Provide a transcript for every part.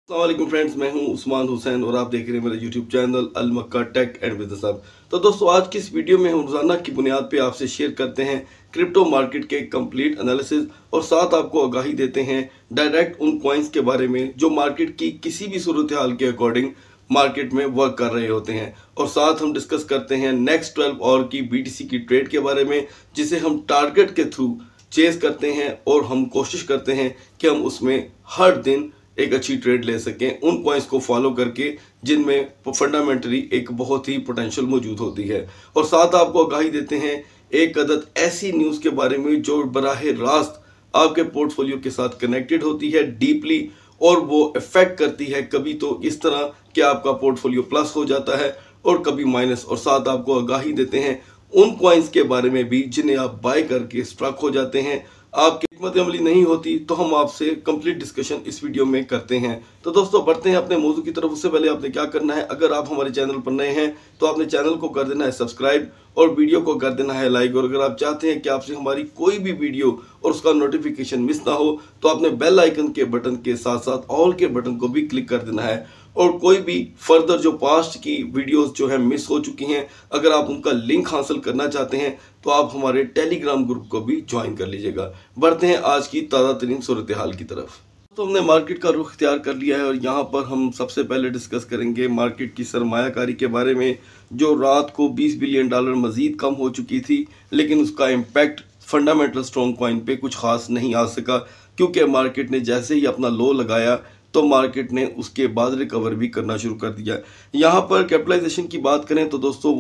अस्सलाम फ्रेंड्स, मैं हूं उस्मान हुसैन और आप देख रहे हैं मेरा यूट्यूब चैनल अल मक्का टेक एंड बिजनेस हब। तो दोस्तों, आज की इस वीडियो में हम रोजाना की बुनियाद पे आपसे शेयर करते हैं क्रिप्टो मार्केट के कंप्लीट एनालिसिस और साथ आपको आगाही देते हैं डायरेक्ट उन कॉइन्स के बारे में जो मार्केट की किसी भी सूरत हाल के अकॉर्डिंग मार्केट में वर्क कर रहे होते हैं। और साथ हम डिस्कस करते हैं नेक्स्ट 12 आवर की BTC की ट्रेड के बारे में, जिसे हम टारगेट के थ्रू चेस करते हैं और हम कोशिश करते हैं कि हम उसमें हर दिन एक अच्छी ट्रेड ले सकें उन पॉइंट्स को फॉलो करके जिनमें फंडामेंटली एक बहुत ही पोटेंशियल मौजूद होती है। और साथ आपको आगाही देते हैं एक अदद ऐसी न्यूज़ के बारे में जो बराह रास्त आपके पोर्टफोलियो के साथ कनेक्टेड होती है डीपली, और वो इफेक्ट करती है कभी तो इस तरह कि आपका पोर्टफोलियो प्लस हो जाता है और कभी माइनस। और साथ आपको आगाही देते हैं उन कॉइन्स के बारे में भी जिन्हें आप बाय करके स्ट्रक हो जाते हैं, आपकी हिकमत अमली नहीं होती, तो हम आपसे कंप्लीट डिस्कशन इस वीडियो में करते हैं। तो दोस्तों, बढ़ते हैं अपने मौजू की तरफ। उससे पहले आपने क्या करना है, अगर आप हमारे चैनल पर नए हैं तो आपने चैनल को कर देना है सब्सक्राइब और वीडियो को कर देना है लाइक। और अगर आप चाहते हैं कि आपसे हमारी कोई भी वीडियो और उसका नोटिफिकेशन मिस ना हो तो आपने बेल आइकन के बटन के साथ साथ ऑल के बटन को भी क्लिक कर देना है। और कोई भी फर्दर जो पास्ट की वीडियोस जो है मिस हो चुकी हैं, अगर आप उनका लिंक हासिल करना चाहते हैं तो आप हमारे टेलीग्राम ग्रुप को भी ज्वाइन कर लीजिएगा। बढ़ते हैं आज की ताज़ा तरीन सूरत हाल की तरफ। तो हमने मार्केट का रुख इख्तियार कर लिया है और यहाँ पर हम सबसे पहले डिस्कस करेंगे मार्केट की सरमायाकारी के बारे में, जो रात को $20 बिलियन मजीद कम हो चुकी थी, लेकिन उसका इम्पैक्ट फंडामेंटल स्ट्रॉन्ग कॉइन पे कुछ खास नहीं आ सका, क्योंकि मार्केट ने जैसे ही अपना लो लगाया तो मार्केट ने उसके बाद रिकवर भी करना शुरू कर दिया। यहाँ पर कैपिटलाइजेशन की बात करें तो दोस्तों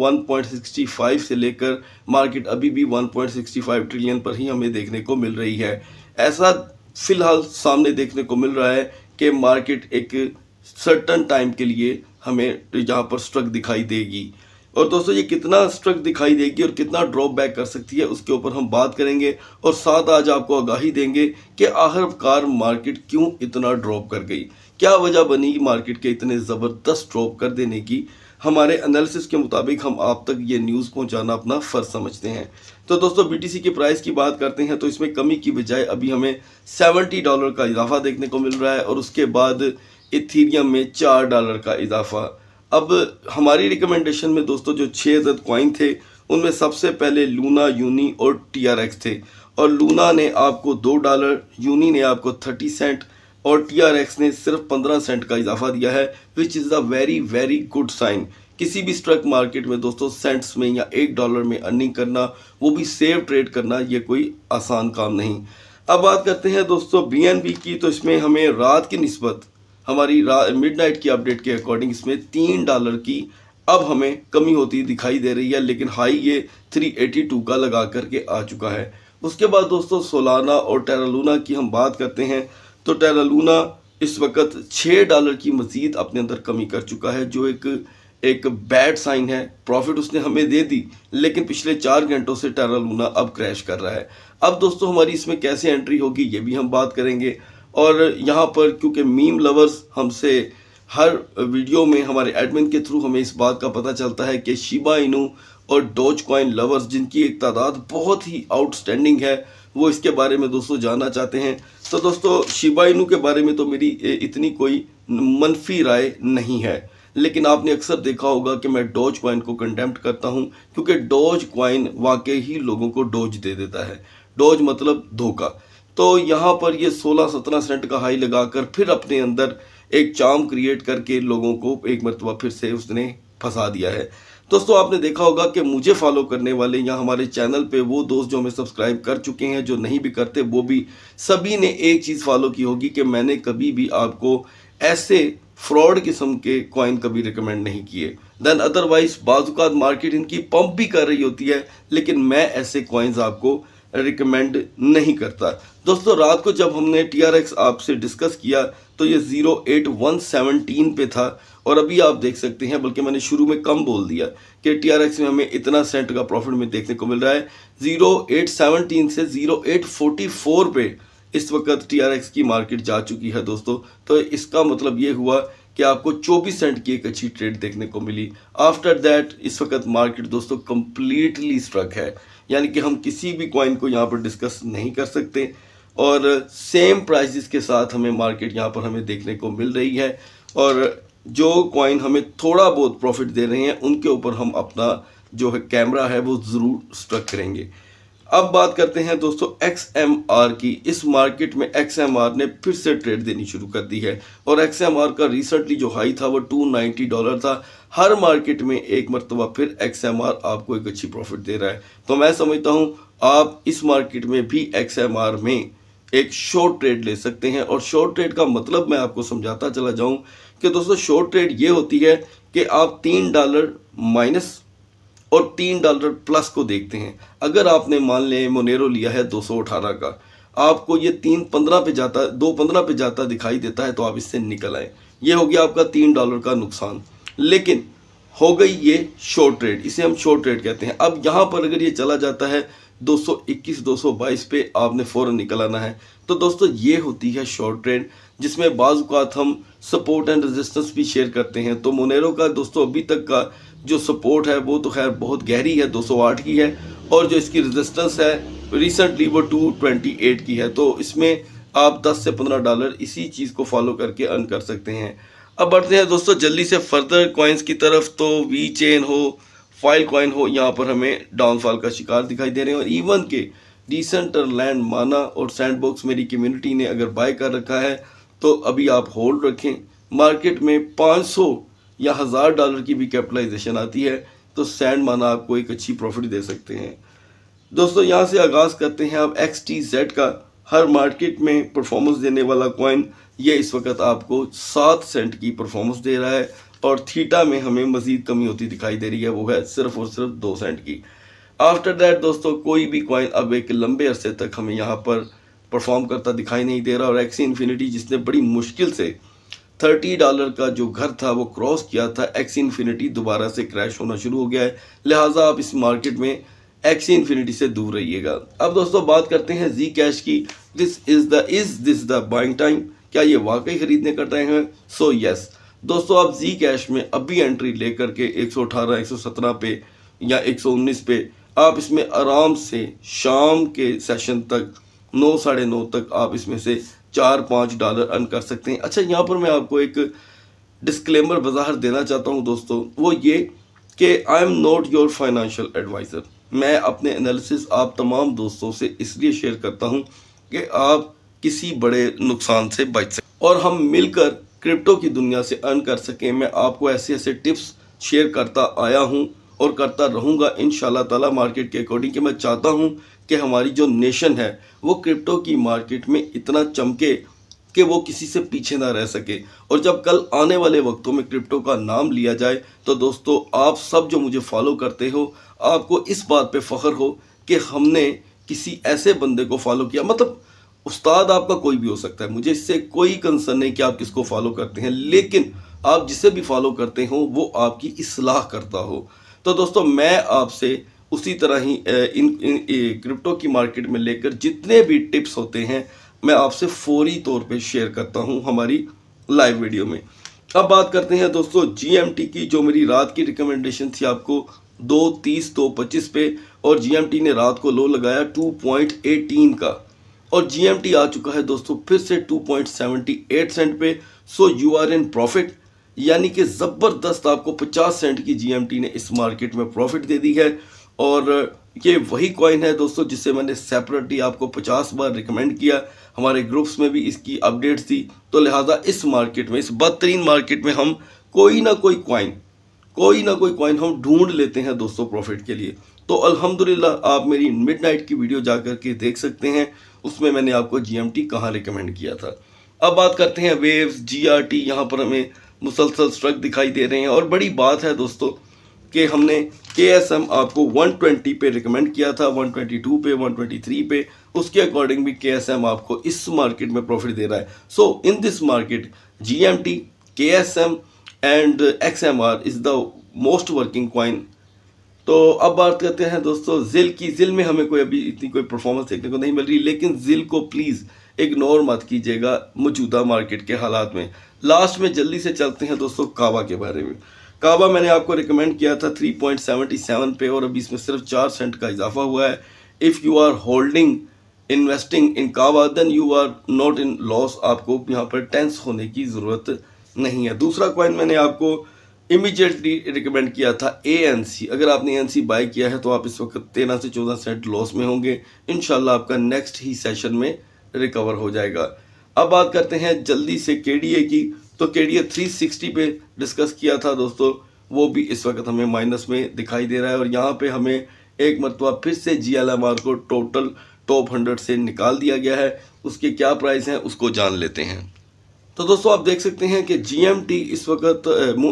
1.65 से लेकर मार्केट अभी भी 1.65 ट्रिलियन पर ही हमें देखने को मिल रही है। ऐसा फिलहाल सामने देखने को मिल रहा है कि मार्केट एक सर्टन टाइम के लिए हमें यहाँ पर स्ट्रक दिखाई देगी। और दोस्तों, ये कितना स्ट्रक दिखाई देगी और कितना ड्रॉप बैक कर सकती है उसके ऊपर हम बात करेंगे। और साथ आज आपको आगाही देंगे कि आखिरकार मार्केट क्यों इतना ड्रॉप कर गई, क्या वजह बनी मार्केट के इतने ज़बरदस्त ड्रॉप कर देने की। हमारे एनालिसिस के मुताबिक हम आप तक ये न्यूज़ पहुंचाना अपना फ़र्ज समझते हैं। तो दोस्तों, BTC के प्राइस की बात करते हैं तो इसमें कमी की बजाय अभी हमें $70 का इजाफा देखने को मिल रहा है और उसके बाद इथीरियम में $4 का इजाफा। अब हमारी रिकमेंडेशन में दोस्तों जो 6 अदद कॉइन थे उनमें सबसे पहले लूना, यूनी और TRX थे। और लूना ने आपको $2, यूनी ने आपको 30 सेंट और TRX ने सिर्फ 15 सेंट का इजाफा दिया है, which is a very very good sign. किसी भी स्टॉक मार्केट में दोस्तों सेंट्स में या $1 में अर्निंग करना, वो भी सेव ट्रेड करना, ये कोई आसान काम नहीं। अब बात करते हैं दोस्तों BNB की, तो इसमें हमें रात की निस्बत हमारी मिडनाइट की अपडेट के अकॉर्डिंग इसमें $3 की अब हमें कमी होती दिखाई दे रही है, लेकिन हाई ये 382 का लगा करके आ चुका है। उसके बाद दोस्तों सोलाना और टेरा लूना की हम बात करते हैं तो टेरा लूना इस वक्त $6 की मजीद अपने अंदर कमी कर चुका है, जो एक बैड साइन है। प्रॉफिट उसने हमें दे दी, लेकिन पिछले 4 घंटों से टेरा लूना अब क्रैश कर रहा है। अब दोस्तों हमारी इसमें कैसे एंट्री होगी ये भी हम बात करेंगे। और यहाँ पर क्योंकि मीम लवर्स हमसे हर वीडियो में हमारे एडमिन के थ्रू हमें इस बात का पता चलता है कि शिबा इनू और डोज कॉइन लवर्स, जिनकी एक तादाद बहुत ही आउटस्टैंडिंग है, वो इसके बारे में दोस्तों जानना चाहते हैं। तो दोस्तों, शिबा इनू के बारे में तो मेरी इतनी कोई मनफी राय नहीं है, लेकिन आपने अक्सर देखा होगा कि मैं डोज कॉइन को कंडेम्प्ट करता हूं, क्योंकि डोज कॉइन वाकई ही लोगों को डोज दे देता है। डोज मतलब धोखा। तो यहाँ पर ये 16-17 सेंट का हाई लगाकर फिर अपने अंदर एक चार्म क्रिएट करके लोगों को एक मरतबा फिर से उसने फंसा दिया है। दोस्तों, आपने देखा होगा कि मुझे फॉलो करने वाले या हमारे चैनल पे वो दोस्त जो हमें सब्सक्राइब कर चुके हैं, जो नहीं भी करते वो भी, सभी ने एक चीज़ फॉलो की होगी कि मैंने कभी भी आपको ऐसे फ्रॉड किस्म के कॉइन कभी रिकमेंड नहीं किए। देन अदरवाइज बाजुकात मार्केट इनकी पंप भी कर रही होती है, लेकिन मैं ऐसे कॉइन्स आपको रिकमेंड नहीं करता। दोस्तों, रात को जब हमने TRX आपसे डिस्कस किया तो ये 08117 पे था, और अभी आप देख सकते हैं, बल्कि मैंने शुरू में कम बोल दिया कि TRX में हमें इतना सेंट का प्रॉफिट में देखने को मिल रहा है। 0817 से 0844 पे इस वक्त TRX की मार्केट जा चुकी है दोस्तों। तो इसका मतलब ये हुआ कि आपको 24 सेंट की एक अच्छी ट्रेड देखने को मिली। आफ्टर दैट इस वक्त मार्केट दोस्तों कंप्लीटली स्ट्रक है, यानी कि हम किसी भी कॉइन को यहाँ पर डिस्कस नहीं कर सकते। और सेम प्राइसेस के साथ हमें मार्केट यहाँ पर हमें देखने को मिल रही है। और जो कॉइन हमें थोड़ा बहुत प्रॉफिट दे रहे हैं उनके ऊपर हम अपना जो है कैमरा है वो ज़रूर स्ट्रक करेंगे। अब बात करते हैं दोस्तों XMR की। इस मार्केट में XMR ने फिर से ट्रेड देनी शुरू कर दी है और XMR का रिसेंटली जो हाई था वो $290 था। हर मार्केट में एक मरतबा फिर XMR आपको एक अच्छी प्रॉफिट दे रहा है। तो मैं समझता हूँ आप इस मार्केट में भी XMR में एक शॉर्ट ट्रेड ले सकते हैं। और शॉर्ट ट्रेड का मतलब मैं आपको समझाता चला जाऊं कि दोस्तों शॉर्ट ट्रेड ये होती है कि आप $3 माइनस और $3 प्लस को देखते हैं। अगर आपने मान लें मोनेरो लिया है 218 का, आपको ये 3.15 पे जाता, 2.15 पे जाता दिखाई देता है तो आप इससे निकल आए। ये हो गया आपका $3 का नुकसान। लेकिन हो गई ये शॉर्ट ट्रेड, इसे हम शॉर्ट ट्रेड कहते हैं। अब यहाँ पर अगर ये चला जाता है 221 222 पे, आपने फ़ौरन निकल आना है। तो दोस्तों ये होती है शॉर्ट ट्रेड, जिसमें बाज़ औक़ात हम सपोर्ट एंड रेजिस्टेंस भी शेयर करते हैं। तो मोनेरो का दोस्तों अभी तक का जो सपोर्ट है वो तो खैर बहुत गहरी है, 208 की है, और जो इसकी रेजिस्टेंस है रिसेंटली वो 228 की है। तो इसमें आप $10 से $15 इसी चीज़ को फॉलो करके अर्न कर सकते हैं। अब बढ़ते हैं दोस्तों जल्दी से फर्दर कॉइन्स की तरफ। तो वी चेन हो, फाइल कॉइन हो, यहाँ पर हमें डाउनफॉल का शिकार दिखाई दे रहे हैं। और इवन के डिसेंटरलैंड, माना और सैंडबॉक्स मेरी कम्युनिटी ने अगर बाय कर रखा है तो अभी आप होल्ड रखें। मार्केट में 500 या $1000 की भी कैपिटलाइजेशन आती है तो सैंड माना आपको एक अच्छी प्रॉफिट दे सकते हैं। दोस्तों यहाँ से आगाज़ करते हैं आप XTZ का। हर मार्केट में परफॉर्मेंस देने वाला कॉइन ये इस वक्त आपको 7 सेंट की परफॉर्मेंस दे रहा है और थीटा में हमें मज़ीद कमी होती दिखाई दे रही है, वो है सिर्फ और सिर्फ 2 सेंट की। आफ्टर दैट दोस्तों कोई भी कॉइन अब एक लंबे अरसे तक हमें यहाँ पर परफॉर्म करता दिखाई नहीं दे रहा। और एक्सी इन्फिनिटी जिसने बड़ी मुश्किल से $30 का जो घर था वो क्रॉस किया था, एक्सी इन्फिनिटी दोबारा से क्रैश होना शुरू हो गया है। लिहाजा आप इस मार्केट में एक्सी इन्फिनिटी से दूर रहिएगा। अब दोस्तों बात करते हैं जी कैश की। Is this the buying time? क्या ये वाकई खरीदने का टाइम है? सो यस दोस्तों, आप जी कैश में अभी एंट्री लेकर के 118, 117 पे या 119 पे आप इसमें आराम से शाम के सेशन तक 9, साढ़े 9 तक आप इसमें से $4-5 अर्न कर सकते हैं। अच्छा, यहाँ पर मैं आपको एक डिस्क्लेमर वजाहर देना चाहता हूँ दोस्तों, वो ये कि I am not your financial advisor. मैं अपने एनालिसिस आप तमाम दोस्तों से इसलिए शेयर करता हूँ कि आप किसी बड़े नुकसान से बच सकें और हम मिलकर क्रिप्टो की दुनिया से अर्न कर सकें। मैं आपको ऐसे ऐसे टिप्स शेयर करता आया हूँ और करता रहूँगा इंशाल्लाह ताला मार्केट के अकॉर्डिंग। कि मैं चाहता हूँ कि हमारी जो नेशन है वो क्रिप्टो की मार्केट में इतना चमके कि वो किसी से पीछे ना रह सके। और जब कल आने वाले वक्तों में क्रिप्टो का नाम लिया जाए तो दोस्तों आप सब जो मुझे फॉलो करते हो, आपको इस बात पे फ़ख्र हो कि हमने किसी ऐसे बंदे को फॉलो किया। मतलब उस्ताद आपका कोई भी हो सकता है, मुझे इससे कोई कंसर्न नहीं कि आप किसको फॉलो करते हैं, लेकिन आप जिसे भी फॉलो करते हो वो आपकी इस्लाह करता हो। तो दोस्तों मैं आपसे उसी तरह ही इन क्रिप्टो की मार्केट में लेकर जितने भी टिप्स होते हैं मैं आपसे फौरी तौर पे शेयर करता हूं हमारी लाइव वीडियो में। अब बात करते हैं दोस्तों GMT की, जो मेरी रात की रिकमेंडेशन थी आपको 2.30 2.25 पे, और GMT ने रात को लो लगाया 2.18 का और GMT आ चुका है दोस्तों फिर से 2.78 सेंट पे। So you are in profit, यानी कि ज़बरदस्त आपको 50 सेंट की GMT ने इस मार्केट में प्रॉफिट दे दी है। और ये वही कॉइन है दोस्तों जिसे मैंने सेपरेटली आपको 50 बार रिकमेंड किया, हमारे ग्रुप्स में भी इसकी अपडेट्स थी। तो लिहाजा इस मार्केट में, इस बदतरीन मार्केट में हम कोई ना कोई कॉइन हम ढूंढ लेते हैं दोस्तों प्रॉफिट के लिए। तो अल्हम्दुलिल्लाह आप मेरी मिडनाइट की वीडियो जा कर के देख सकते हैं, उसमें मैंने आपको GMT कहाँ रिकमेंड किया था। अब बात करते हैं वेव्स GRT। यहाँ पर हमें मुसलसल स्ट्रक दिखाई दे रहे हैं और बड़ी बात है दोस्तों कि हमने KSM आपको 120 पे रिकमेंड किया था, 122 पे, 123 पे, उसके अकॉर्डिंग भी KSM आपको इस मार्केट में प्रॉफिट दे रहा है। So in this market GMT, KSM and XMR is the most working coin. तो अब बात करते हैं दोस्तों जिल की। जिल में हमें कोई अभी इतनी कोई परफॉर्मेंस देखने को नहीं मिल रही, लेकिन जिल को प्लीज़ इग्नोर मत कीजिएगा मौजूदा मार्केट के हालात में। लास्ट में जल्दी से चलते हैं दोस्तों काबा के बारे में। काबा मैंने आपको रिकमेंड किया था 3.77 पे और अभी इसमें सिर्फ 4 सेंट का इजाफा हुआ है। If you are holding investing in Kava then you are not in loss. आपको यहाँ पर टेंस होने की ज़रूरत नहीं है। दूसरा कॉइन मैंने आपको इमीडिएटली रिकमेंड किया था ANC। अगर आपने ANC बाय किया है तो आप इस वक्त 13 से 14 सेंट लॉस में होंगे। इंशाल्लाह आपका नेक्स्ट ही सेशन में रिकवर हो जाएगा। अब बात करते हैं जल्दी से KDA की। तो KDA 360 पे डिस्कस किया था दोस्तों, वो भी इस वक्त हमें माइनस में दिखाई दे रहा है और यहाँ पे हमें एक मरतबा फिर से GLMR को टोटल टॉप 100 से निकाल दिया गया है। उसके क्या प्राइस हैं उसको जान लेते हैं। तो दोस्तों आप देख सकते हैं कि GMT इस वक्त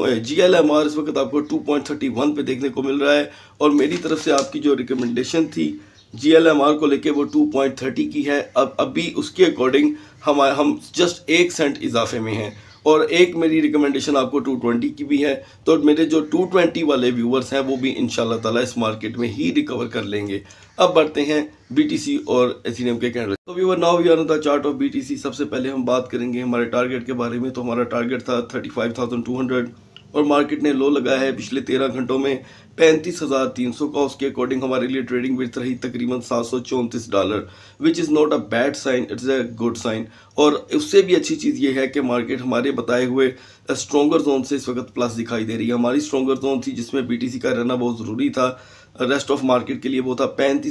GLMR इस वक्त आपको 2.31 पे देखने को मिल रहा है और मेरी तरफ से आपकी जो रिकमेंडेशन थी GLMR को लेके वो 2.30 की है। अब अभी उसके अकॉर्डिंग हम जस्ट 1 सेंट इजाफे में हैं और एक मेरी रिकमेंडेशन आपको 220 की भी है। तो मेरे जो 220 वाले व्यूवर्स हैं वो भी इंशाल्लाह ताला इस मार्केट में ही रिकवर कर लेंगे। अब बढ़ते हैं BTC और एथेरियम के कैंडल। तो viewer now we are on the chart of BTC। सबसे पहले हम बात करेंगे हमारे टारगेट के बारे में। तो हमारा टारगेट था 35,200 और मार्केट ने लो लगाया है पिछले 13 घंटों में 35,300 का। उसके अकॉर्डिंग हमारे लिए ट्रेडिंग विड्थ रही तकरीबन $734, which is not a bad sign, it's a good sign. और उससे भी अच्छी चीज़ ये है कि मार्केट हमारे बताए हुए स्ट्रॉन्गर जोन से इस वक्त प्लस दिखाई दे रही है। हमारी स्ट्रॉन्गर जोन थी जिसमें BTC का रहना बहुत ज़रूरी था रेस्ट ऑफ मार्केट के लिए, वो था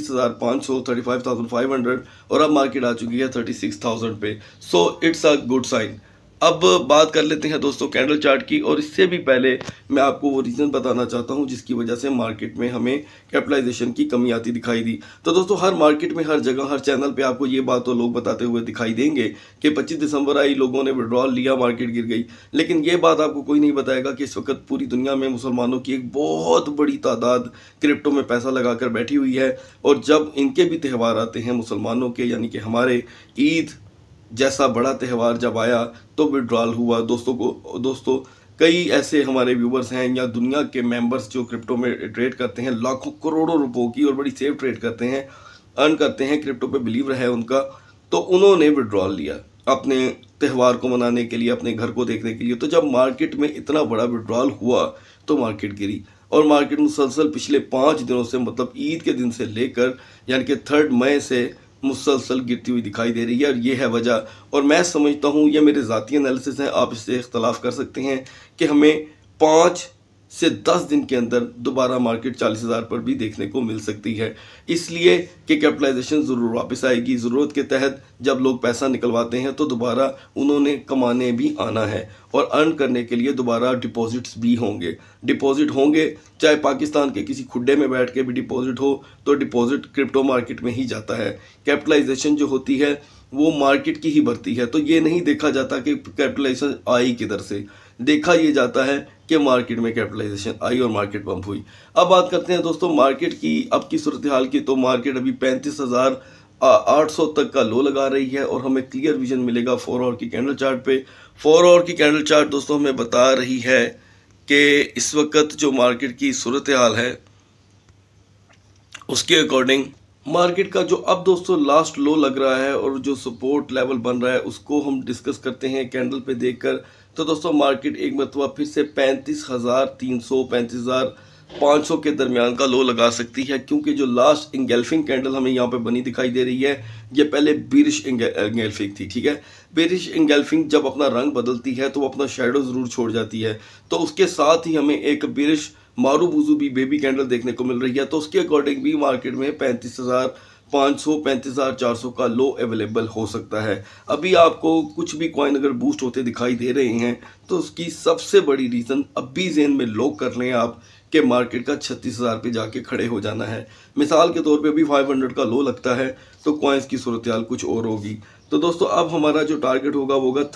35,500 35,500 और अब मार्केट आ चुकी है 36,000 पे। So it's a good sign. अब बात कर लेते हैं दोस्तों कैंडल चार्ट की और इससे भी पहले मैं आपको वो रीज़न बताना चाहता हूं जिसकी वजह से मार्केट में हमें कैपिटलाइजेशन की कमी आती दिखाई दी। तो दोस्तों हर मार्केट में हर जगह हर चैनल पे आपको ये बात तो लोग बताते हुए दिखाई देंगे कि 25 दिसंबर आई, लोगों ने विड्रॉल लिया, मार्केट गिर गई। लेकिन ये बात आपको कोई नहीं बताएगा कि इस वक्त पूरी दुनिया में मुसलमानों की एक बहुत बड़ी तादाद क्रिप्टो में पैसा लगाकर बैठी हुई है और जब इनके भी त्यौहार आते हैं मुसलमानों के, यानी कि हमारे ईद जैसा बड़ा त्यौहार जब आया तो विड्रॉल हुआ। दोस्तों कई ऐसे हमारे व्यूवर्स हैं या दुनिया के मेंबर्स जो क्रिप्टो में ट्रेड करते हैं लाखों करोड़ों रुपयों की और बड़ी सेफ ट्रेड करते हैं, अर्न करते हैं, क्रिप्टो पे बिलीव है उनका, तो उन्होंने विड्रॉल लिया अपने त्यौहार को मनाने के लिए, अपने घर को देखने के लिए। तो जब मार्केट में इतना बड़ा विड्रॉल हुआ तो मार्केट गिरी और मार्केट मुसलसल पिछले 5 दिनों से, मतलब ईद के दिन से लेकर यानी कि 3 मई से मुसलसल गिरती हुई दिखाई दे रही है और ये है वजह। और मैं समझता हूँ, ये मेरे ज़ाती एनालिसिस हैं, आप इससे इख्तलाफ कर सकते हैं, कि हमें 5 से 10 दिन के अंदर दोबारा मार्केट 40,000 पर भी देखने को मिल सकती है, इसलिए कि कैपिटलाइजेशन ज़रूर वापस आएगी। ज़रूरत के तहत जब लोग पैसा निकलवाते हैं तो दोबारा उन्होंने कमाने भी आना है और अर्न करने के लिए दोबारा डिपॉजिट्स भी होंगे। डिपॉजिट होंगे चाहे पाकिस्तान के किसी खुड्डे में बैठ के भी डिपॉजिट हो, तो डिपॉजिट क्रिप्टो मार्केट में ही जाता है। कैपिटलाइजेशन जो होती है वो मार्केट की ही बढ़ती है। तो ये नहीं देखा जाता कि कैपिटलाइजेशन आई किधर से, देखा ये जाता है कि मार्केट में कैपिटलाइजेशन आई और मार्केट पंप हुई। अब बात करते हैं दोस्तों मार्केट की अब की सूरत हाल की। तो मार्केट अभी 35,800 तक का लो लगा रही है और हमें क्लियर विजन मिलेगा 4 आवर की कैंडल चार्ट पे। 4 आवर की कैंडल चार्ट दोस्तों हमें बता रही है कि इस वक्त जो मार्केट की सूरत हाल है उसके अकॉर्डिंग मार्केट का जो अब दोस्तों लास्ट लो लग रहा है और जो सपोर्ट लेवल बन रहा है उसको हम डिस्कस करते हैं कैंडल पे देखकर। तो दोस्तों मार्केट एक मरतबा फिर से 35,300 35,500 के दरमियान का लो लगा सकती है, क्योंकि जो लास्ट इंगल्फिंग कैंडल हमें यहाँ पे बनी दिखाई दे रही है ये पहले बीरिश इंगल्फिंग थी। ठीक है, बीरिश इंगल्फिंग जब अपना रंग बदलती है तो वो अपना शेडो ज़रूर छोड़ जाती है। तो उसके साथ ही हमें एक बीरिश मारूबुजू भी बेबी कैंडल देखने को मिल रही है। तो उसके अकॉर्डिंग भी मार्केट में 35,500 35,400 का लो अवेलेबल हो सकता है। अभी आपको कुछ भी कॉइन अगर बूस्ट होते दिखाई दे रहे हैं तो उसकी सबसे बड़ी रीज़न अभी ज़हन में लॉक कर लें आप कि मार्केट का 36,000 पे जाके खड़े हो जाना है। मिसाल के तौर पे अभी 500 का लो लगता है तो कॉइन्स की सूरत हाल कुछ और होगी। तो दोस्तों अब हमारा जो टारगेट होगा वो होगा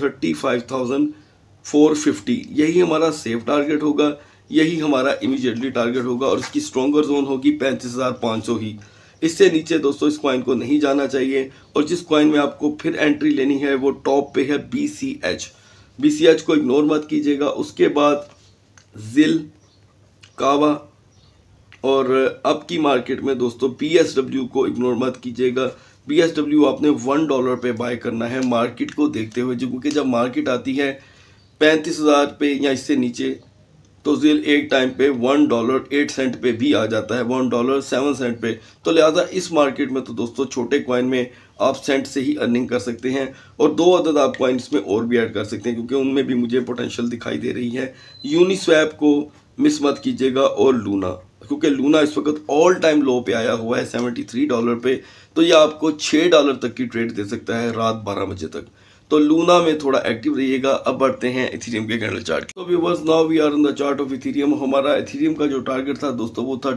35,450। यही हमारा सेफ टारगेट होगा, यही हमारा इमीडिएटली टारगेट होगा और इसकी स्ट्रॉन्गर जोन होगी 35,500 ही। इससे नीचे दोस्तों इस कॉइन को नहीं जाना चाहिए। और जिस कॉइन में आपको फिर एंट्री लेनी है वो टॉप पे है BCH। BCH को इग्नोर मत कीजिएगा। उसके बाद जिल, कावा और अब की मार्केट में दोस्तों BSW को इग्नोर मत कीजिएगा। BSW आपने $1 पे बाय करना है मार्केट को देखते हुए, क्योंकि जब मार्केट आती है 35,000 पे या इससे नीचे तो जिल एक टाइम पे $1.08 पे भी आ जाता है, $1.07 पे। तो लिहाजा इस मार्केट में तो दोस्तों छोटे कॉइन में आप सेंट से ही अर्निंग कर सकते हैं। और 2 अदद आप कॉइन इसमें और भी ऐड कर सकते हैं क्योंकि उनमें भी मुझे पोटेंशियल दिखाई दे रही है। यूनिस्वैप को मिस मत कीजिएगा और लूना, क्योंकि लूना इस वक्त ऑल टाइम लो पे आया हुआ है $73 पे, तो ये आपको $6 तक की ट्रेड दे सकता है रात 12 बजे तक। तो लूना में थोड़ा एक्टिव रहिएगा। अब बढ़ते हैं इथेरियम के कैंडल चार्ट। तो viewers, now we are on the chart of Ethereum. हमारा इथेरियम का जो टारगेट था दोस्तों वो था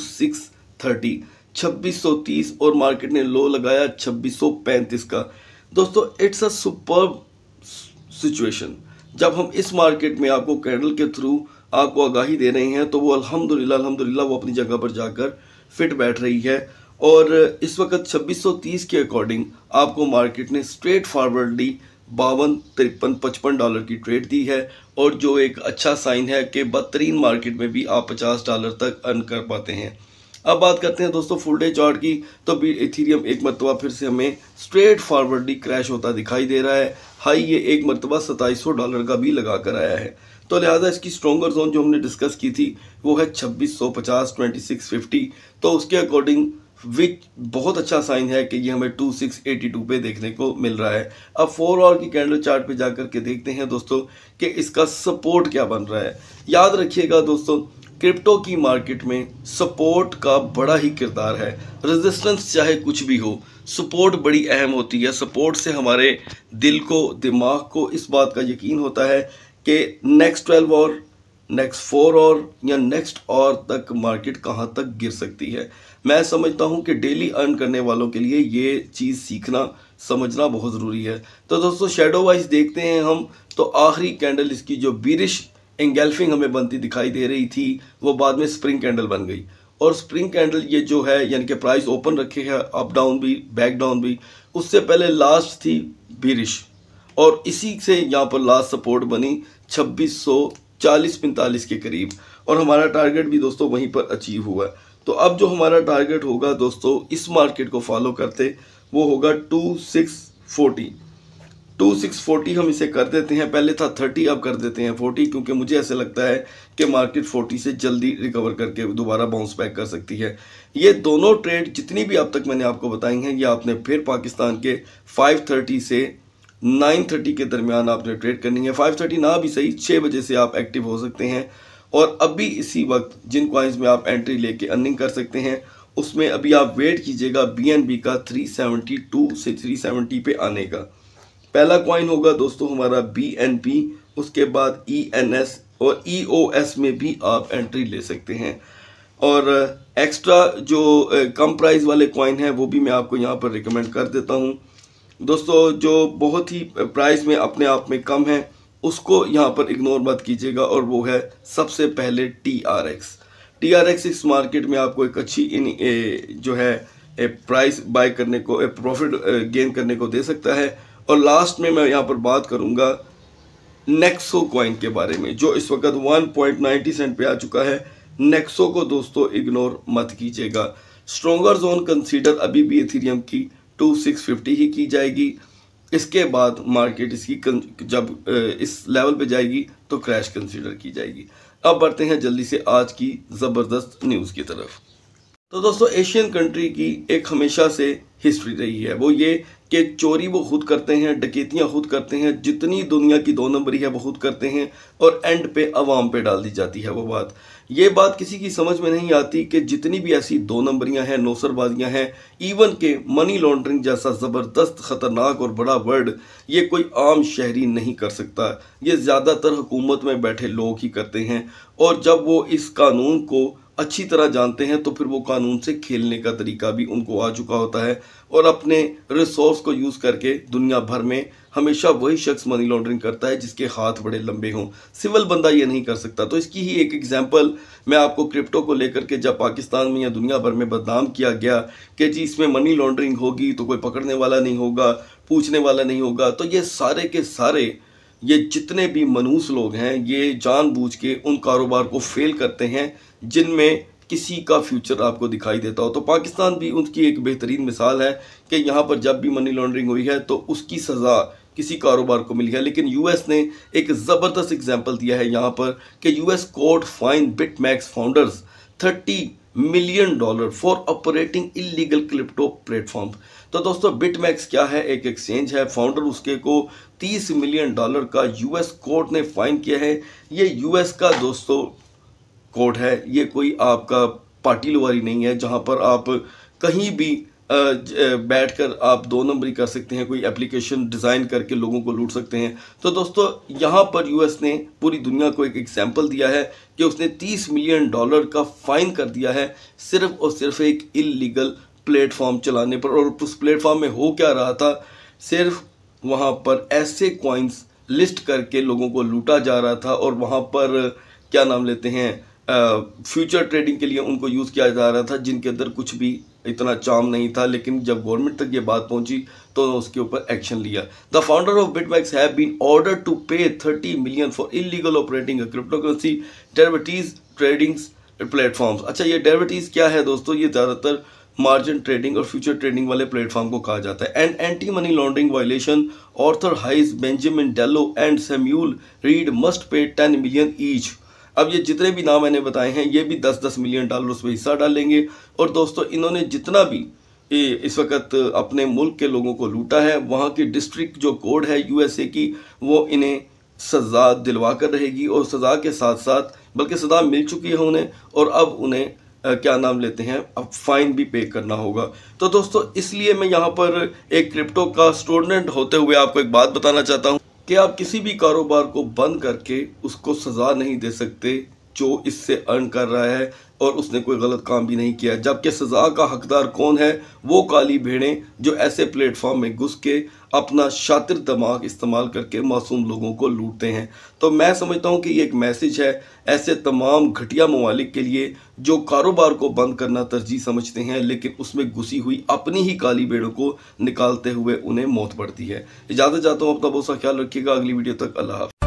2630 और मार्केट ने लो लगाया 2635 का। दोस्तों इट्स अ सुपर्ब सिचुएशन। जब हम इस मार्केट में आपको कैंडल के थ्रू आपको आगाही दे रहे हैं तो वो अल्हम्दुलिल्लाह वो अपनी जगह पर जाकर फिट बैठ रही है। और इस वक्त 2630 के अकॉर्डिंग आपको मार्केट ने स्ट्रेट फॉरवर्डली $52, $53, $55 की ट्रेड दी है, और जो एक अच्छा साइन है कि बदतरीन मार्केट में भी आप $50 तक अर्न कर पाते हैं। अब बात करते हैं दोस्तों फुल डे चार्ट की। तो भी इथेरियम एक मरतबा फिर से हमें स्ट्रेट फॉरवर्डली क्रैश होता दिखाई दे रहा है। हाई ये एक मरतबा $2700 का भी लगा कर आया है। तो लिहाजा इसकी स्ट्रॉन्गर जोन जो हमने डिस्कस की थी वो है 2650, 2650। तो उसके अकॉर्डिंग विच बहुत अच्छा साइन है कि ये हमें 2682 पे देखने को मिल रहा है। अब 4 आवर की कैंडल चार्ट पे जाकर के देखते हैं दोस्तों कि इसका सपोर्ट क्या बन रहा है। याद रखिएगा दोस्तों, क्रिप्टो की मार्केट में सपोर्ट का बड़ा ही किरदार है। रेजिस्टेंस चाहे कुछ भी हो, सपोर्ट बड़ी अहम होती है। सपोर्ट से हमारे दिल को, दिमाग को इस बात का यकीन होता है कि नेक्स्ट 12 और नेक्स्ट 4 और या नेक्स्ट और तक मार्केट कहाँ तक गिर सकती है। मैं समझता हूँ कि डेली अर्न करने वालों के लिए ये चीज़ सीखना समझना बहुत ज़रूरी है। तो दोस्तों शैडो वाइज देखते हैं हम, तो आखिरी कैंडल इसकी जो बीरिश एंगल्फिंग हमें बनती दिखाई दे रही थी वो बाद में स्प्रिंग कैंडल बन गई। और स्प्रिंग कैंडल ये जो है यानी कि प्राइस ओपन रखे है अप डाउन भी बैक डाउन भी, उससे पहले लास्ट थी बीरिश, और इसी से यहाँ पर लास्ट सपोर्ट बनी 2640-45 के करीब, और हमारा टारगेट भी दोस्तों वहीं पर अचीव हुआ है। तो अब जो हमारा टारगेट होगा दोस्तों इस मार्केट को फॉलो करते वो होगा 2640 हम इसे कर देते हैं। पहले था 30, अब कर देते हैं 40, क्योंकि मुझे ऐसे लगता है कि मार्केट 40 से जल्दी रिकवर करके दोबारा बाउंस बैक कर सकती है। ये दोनों ट्रेड जितनी भी अब तक मैंने आपको बताई हैं, ये आपने फिर पाकिस्तान के 5:30 से 9:30 के दरमियान आपने ट्रेड करनी है। 5:30 ना भी सही, 6 बजे से आप एक्टिव हो सकते हैं। और अभी इसी वक्त जिन कॉइन्स में आप एंट्री लेके अर्निंग कर सकते हैं उसमें अभी आप वेट कीजिएगा BNB का 372 से 370 पे आने का। पहला कॉइन होगा दोस्तों हमारा BNB, उसके बाद ENS और EOS में भी आप एंट्री ले सकते हैं। और एक्स्ट्रा जो कम प्राइस वाले कॉइन हैं वो भी मैं आपको यहाँ पर रिकमेंड कर देता हूँ दोस्तों। जो बहुत ही प्राइस में अपने आप में कम है उसको यहाँ पर इग्नोर मत कीजिएगा, और वो है सबसे पहले TRX इस मार्केट में आपको एक अच्छी जो है प्राइस बाय करने को, प्रॉफिट गेन करने को दे सकता है। और लास्ट में मैं यहाँ पर बात करूँगा नेक्सो कॉइन के बारे में जो इस वक्त 1.90 सेंट पे आ चुका है। नेक्सो को दोस्तों इग्नोर मत कीजिएगा। स्ट्रॉन्गर जोन कंसीडर अभी भी इथेरियम की 2650 ही की जाएगी। इसके बाद मार्केट इसकी जब इस लेवल पे जाएगी तो क्रैश कंसीडर की जाएगी। अब बढ़ते हैं जल्दी से आज की ज़बरदस्त न्यूज़ की तरफ। तो दोस्तों एशियन कंट्री की एक हमेशा से हिस्ट्री रही है, वो ये कि चोरी वो खुद करते हैं, डकैतियाँ खुद करते हैं, जितनी दुनिया की 2 नंबरी है वो खुद करते हैं, और एंड पे अवाम पे डाल दी जाती है वो बात। ये बात किसी की समझ में नहीं आती कि जितनी भी ऐसी 2 नंबरियाँ हैं, नौसरबाजियाँ हैं, इवन के मनी लॉन्ड्रिंग जैसा ज़बरदस्त ख़तरनाक और बड़ा वर्ड ये कोई आम शहरी नहीं कर सकता। ये ज़्यादातर हुकूमत में बैठे लोग ही करते हैं, और जब वो इस कानून को अच्छी तरह जानते हैं तो फिर वो कानून से खेलने का तरीका भी उनको आ चुका होता है, और अपने रिसोर्स को यूज़ करके दुनिया भर में हमेशा वही शख्स मनी लॉन्ड्रिंग करता है जिसके हाथ बड़े लंबे हों। सिविल बंदा ये नहीं कर सकता। तो इसकी ही एक एग्जांपल मैं आपको क्रिप्टो को लेकर के, जब पाकिस्तान में या दुनिया भर में बदनाम किया गया कि जी इसमें मनी लॉन्ड्रिंग होगी तो कोई पकड़ने वाला नहीं होगा, पूछने वाला नहीं होगा, तो ये सारे के सारे ये जितने भी मनूस लोग हैं ये जानबूझ के उन कारोबार को फेल करते हैं जिनमें किसी का फ्यूचर आपको दिखाई देता हो। तो पाकिस्तान भी उनकी एक बेहतरीन मिसाल है कि यहाँ पर जब भी मनी लॉन्ड्रिंग हुई है तो उसकी सज़ा किसी कारोबार को मिली है। लेकिन यूएस ने एक ज़बरदस्त एग्जांपल दिया है यहाँ पर कि US court fine BitMEX founders $30 million for operating illegal crypto platform. तो दोस्तों बिटमैक्स क्या है, एक एक्सचेंज है। फाउंडर उसके को $30 मिलियन का यूएस कोर्ट ने फाइन किया है। ये यूएस का दोस्तों कोर्ट है, ये कोई आपका पार्टी लवारी नहीं है जहां पर आप कहीं भी बैठकर आप दो नंबरी कर सकते हैं, कोई एप्लीकेशन डिज़ाइन करके लोगों को लूट सकते हैं। तो दोस्तों यहाँ पर यूएस ने पूरी दुनिया को एक एग्जाम्पल दिया है कि उसने $30 मिलियन का फाइन कर दिया है सिर्फ और सिर्फ एक इलीगल प्लेटफॉर्म चलाने पर। और उस प्लेटफॉर्म में हो क्या रहा था, सिर्फ वहाँ पर ऐसे कॉइन्स लिस्ट करके लोगों को लूटा जा रहा था और वहाँ पर क्या नाम लेते हैं फ्यूचर ट्रेडिंग के लिए उनको यूज़ किया जा रहा था जिनके अंदर कुछ भी इतना चार्म नहीं था। लेकिन जब गवर्नमेंट तक ये बात पहुंची तो उसके ऊपर एक्शन लिया। The founder of BitMEX have been ordered to pay 30 million for illegal operating cryptocurrency derivatives tradings platforms. अच्छा, ये डेरिवेटिव्स क्या है दोस्तों, ये ज़्यादातर मार्जिन ट्रेडिंग और फ्यूचर ट्रेडिंग वाले प्लेटफॉर्म को कहा जाता है। And anti money laundering violation Arthur Hayes Benjamin Delo and Samuel Reed must pay 10 million each. अब ये जितने भी नाम मैंने बताए हैं ये भी 10-10 मिलियन डॉलर उसमें हिस्सा डालेंगे। और दोस्तों इन्होंने जितना भी इस वक्त अपने मुल्क के लोगों को लूटा है, वहाँ की डिस्ट्रिक्ट जो कोड है यूएसए की, वो इन्हें सज़ा दिलवा कर रहेगी। और सज़ा के साथ साथ बल्कि सज़ा मिल चुकी है उन्हें और अब उन्हें क्या नाम लेते हैं अब फाइन भी पे करना होगा। तो दोस्तों इसलिए मैं यहाँ पर एक क्रिप्टो का स्टूडेंट होते हुए आपको एक बात बताना चाहता हूँ कि आप किसी भी कारोबार को बंद करके उसको सज़ा नहीं दे सकते जो इससे अर्न कर रहा है और उसने कोई गलत काम भी नहीं किया। जबकि सज़ा का हकदार कौन है, वो काली भेड़ें जो ऐसे प्लेटफॉर्म में घुस के अपना शातिर दिमाग इस्तेमाल करके मासूम लोगों को लूटते हैं। तो मैं समझता हूँ कि ये एक मैसेज है ऐसे तमाम घटिया ममालिक के लिए जो कारोबार को बंद करना तरजीह समझते हैं लेकिन उसमें घुसी हुई अपनी ही काली भेड़ों को निकालते हुए उन्हें मौत पड़ती है। इजाज़त चाहता हूँ, अपना बहुत सा ख्याल रखिएगा। अगली वीडियो तक अल्लाह हाफ़िज़।